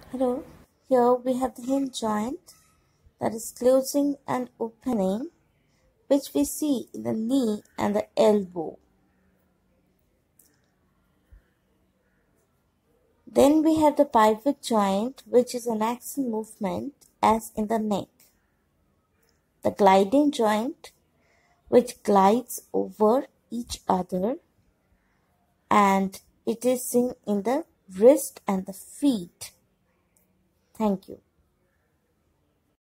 Hello, here we have the hinge joint that is closing and opening, which we see in the knee and the elbow. Then we have the pivot joint, which is an axial movement as in the neck. The gliding joint, which glides over each other, and it is seen in the wrist and the feet. Thank you.